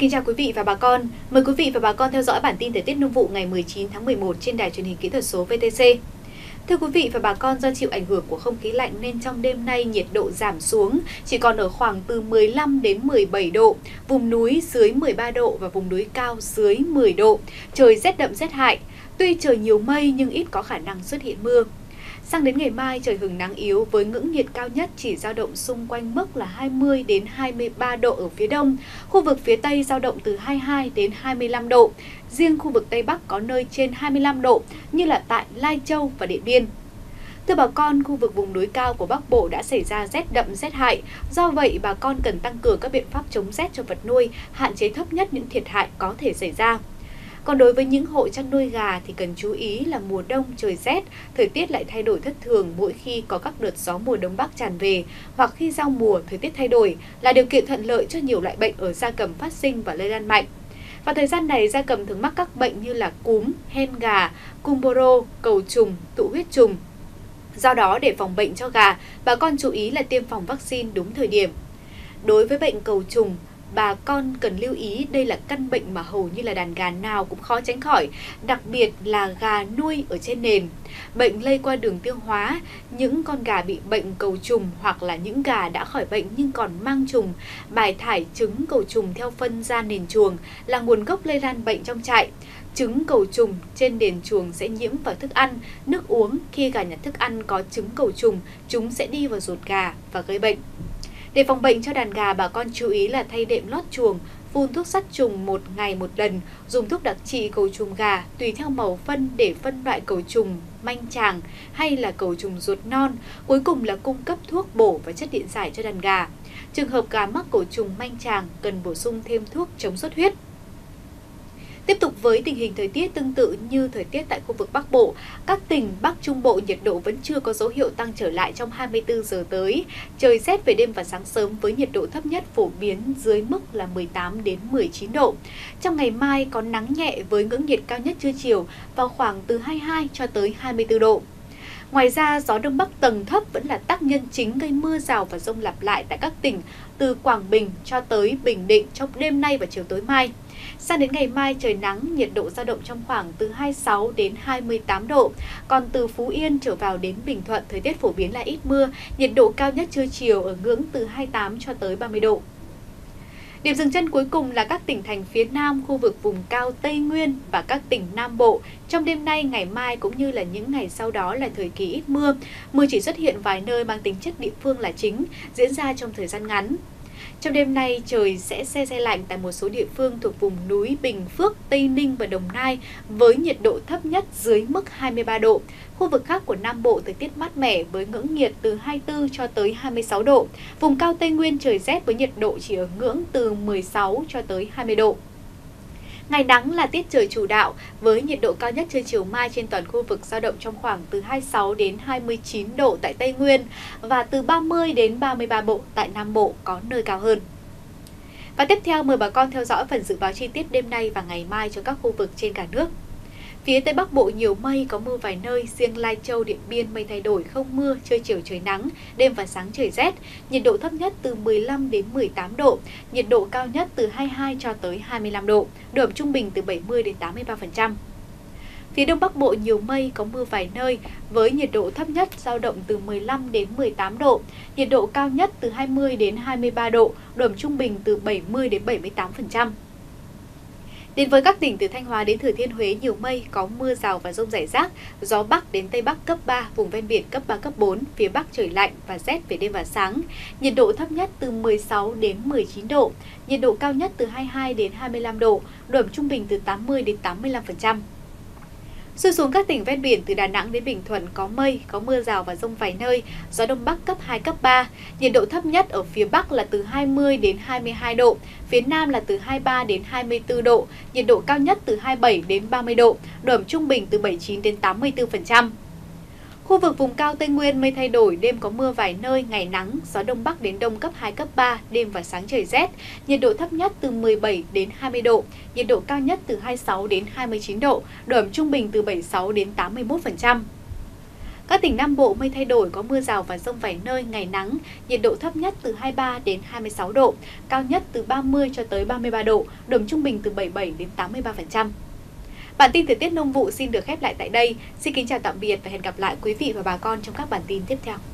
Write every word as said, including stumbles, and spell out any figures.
kính chào quý vị và bà con. Mời quý vị và bà con theo dõi bản tin thời tiết nông vụ ngày mười chín tháng mười một trên đài truyền hình kỹ thuật số vê tê xê. Thưa quý vị và bà con, do chịu ảnh hưởng của không khí lạnh nên trong đêm nay nhiệt độ giảm xuống, chỉ còn ở khoảng từ mười lăm đến mười bảy độ, vùng núi dưới mười ba độ và vùng núi cao dưới mười độ. Trời rét đậm rét hại. Tuy trời nhiều mây nhưng ít có khả năng xuất hiện mưa. Sang đến ngày mai trời hửng nắng yếu với ngưỡng nhiệt cao nhất chỉ dao động xung quanh mức là hai mươi đến hai mươi ba độ ở phía đông, khu vực phía tây dao động từ hai mươi hai đến hai mươi lăm độ. Riêng khu vực tây bắc có nơi trên hai mươi lăm độ như là tại Lai Châu và Điện Biên. Thưa bà con, khu vực vùng núi cao của Bắc Bộ đã xảy ra rét đậm rét hại. Do vậy, bà con cần tăng cường các biện pháp chống rét cho vật nuôi, hạn chế thấp nhất những thiệt hại có thể xảy ra. Còn đối với những hộ chăn nuôi gà thì cần chú ý là mùa đông trời rét, thời tiết lại thay đổi thất thường mỗi khi có các đợt gió mùa đông bắc tràn về, hoặc khi giao mùa thời tiết thay đổi là điều kiện thuận lợi cho nhiều loại bệnh ở gia cầm phát sinh và lây lan mạnh. Vào thời gian này, gia cầm thường mắc các bệnh như là cúm, hen gà, cung bô rô, cầu trùng, tụ huyết trùng. Do đó, để phòng bệnh cho gà, bà con chú ý là tiêm phòng vaccine đúng thời điểm. Đối với bệnh cầu trùng, bà con cần lưu ý đây là căn bệnh mà hầu như là đàn gà nào cũng khó tránh khỏi, đặc biệt là gà nuôi ở trên nền. Bệnh lây qua đường tiêu hóa, những con gà bị bệnh cầu trùng hoặc là những gà đã khỏi bệnh nhưng còn mang trùng, bài thải trứng cầu trùng theo phân ra nền chuồng là nguồn gốc lây lan bệnh trong trại. Trứng cầu trùng trên nền chuồng sẽ nhiễm vào thức ăn, nước uống. Khi gà nhặt thức ăn có trứng cầu trùng, chúng sẽ đi vào ruột gà và gây bệnh. Để phòng bệnh cho đàn gà, bà con chú ý là thay đệm lót chuồng, phun thuốc sát trùng một ngày một lần, dùng thuốc đặc trị cầu trùng gà tùy theo màu phân để phân loại cầu trùng manh chàng hay là cầu trùng ruột non. Cuối cùng là cung cấp thuốc bổ và chất điện giải cho đàn gà. Trường hợp gà mắc cầu trùng manh chàng cần bổ sung thêm thuốc chống xuất huyết. Tiếp tục với tình hình thời tiết tương tự như thời tiết tại khu vực Bắc Bộ, các tỉnh Bắc Trung Bộ nhiệt độ vẫn chưa có dấu hiệu tăng trở lại trong hai mươi tư giờ tới. Trời rét về đêm và sáng sớm với nhiệt độ thấp nhất phổ biến dưới mức là mười tám đến mười chín độ. Trong ngày mai có nắng nhẹ với ngưỡng nhiệt cao nhất trưa chiều vào khoảng từ hai mươi hai cho tới hai mươi tư độ. Ngoài ra, gió Đông Bắc tầng thấp vẫn là tác nhân chính gây mưa rào và dông lặp lại tại các tỉnh từ Quảng Bình cho tới Bình Định trong đêm nay và chiều tối mai. Sang đến ngày mai trời nắng, nhiệt độ dao động trong khoảng từ hai mươi sáu đến hai mươi tám độ. Còn từ Phú Yên trở vào đến Bình Thuận, thời tiết phổ biến là ít mưa, nhiệt độ cao nhất trưa chiều ở ngưỡng từ hai mươi tám cho tới ba mươi độ. Điểm dừng chân cuối cùng là các tỉnh thành phía Nam, khu vực vùng cao Tây Nguyên và các tỉnh Nam Bộ. Trong đêm nay, ngày mai cũng như là những ngày sau đó là thời kỳ ít mưa. Mưa chỉ xuất hiện vài nơi mang tính chất địa phương là chính, diễn ra trong thời gian ngắn. Trong đêm nay, trời sẽ se se lạnh tại một số địa phương thuộc vùng núi Bình Phước, Tây Ninh và Đồng Nai với nhiệt độ thấp nhất dưới mức hai mươi ba độ. Khu vực khác của Nam Bộ thời tiết mát mẻ với ngưỡng nhiệt từ hai mươi tư cho tới hai mươi sáu độ. Vùng cao Tây Nguyên trời rét với nhiệt độ chỉ ở ngưỡng từ mười sáu cho tới hai mươi độ. Ngày nắng là tiết trời chủ đạo với nhiệt độ cao nhất trưa chiều mai trên toàn khu vực dao động trong khoảng từ hai mươi sáu đến hai mươi chín độ tại Tây Nguyên và từ ba mươi đến ba mươi ba độ tại Nam Bộ, có nơi cao hơn. Và tiếp theo mời bà con theo dõi phần dự báo chi tiết đêm nay và ngày mai cho các khu vực trên cả nước. Phía Tây Bắc Bộ nhiều mây, có mưa vài nơi, riêng Lai Châu, Điện Biên mây thay đổi, không mưa, trưa chiều trời nắng, đêm và sáng trời rét, nhiệt độ thấp nhất từ mười lăm đến mười tám độ, nhiệt độ cao nhất từ hai mươi hai cho tới hai mươi lăm độ, độ ẩm trung bình từ bảy mươi đến tám mươi ba phần trăm. Phía Đông Bắc Bộ nhiều mây, có mưa vài nơi, với nhiệt độ thấp nhất dao động từ mười lăm đến mười tám độ, nhiệt độ cao nhất từ hai mươi đến hai mươi ba độ, độ ẩm trung bình từ bảy mươi đến bảy mươi tám phần trăm. Đến với các tỉnh từ Thanh Hóa đến Thừa Thiên Huế nhiều mây, có mưa rào và dông rải rác, gió Bắc đến Tây Bắc cấp ba, vùng ven biển cấp ba, cấp bốn, phía Bắc trời lạnh và rét về đêm và sáng. Nhiệt độ thấp nhất từ mười sáu đến mười chín độ, nhiệt độ cao nhất từ hai mươi hai đến hai mươi lăm độ, độ ẩm trung bình từ tám mươi đến tám mươi lăm phần trăm. Xuôi xuống các tỉnh ven biển từ Đà Nẵng đến Bình Thuận có mây, có mưa rào và dông vài nơi, gió Đông Bắc cấp hai, cấp ba, nhiệt độ thấp nhất ở phía Bắc là từ hai mươi đến hai mươi hai độ, phía Nam là từ hai mươi ba đến hai mươi tư độ, nhiệt độ cao nhất từ hai mươi bảy đến ba mươi độ, độ ẩm trung bình từ bảy mươi chín đến tám mươi tư phần trăm. Khu vực vùng cao Tây Nguyên mây thay đổi, đêm có mưa vài nơi, ngày nắng, gió Đông Bắc đến Đông cấp hai, cấp ba, đêm và sáng trời rét, nhiệt độ thấp nhất từ mười bảy đến hai mươi độ, nhiệt độ cao nhất từ hai mươi sáu đến hai mươi chín độ, độ ẩm trung bình từ bảy mươi sáu đến tám mươi mốt phần trăm. Các tỉnh Nam Bộ mây thay đổi, có mưa rào và dông vài nơi, ngày nắng, nhiệt độ thấp nhất từ hai mươi ba đến hai mươi sáu độ, cao nhất từ ba mươi cho tới ba mươi ba độ, độ trung bình từ bảy mươi bảy đến tám mươi ba phần trăm. Bản tin thời tiết nông vụ xin được khép lại tại đây. Xin kính chào tạm biệt và hẹn gặp lại quý vị và bà con trong các bản tin tiếp theo.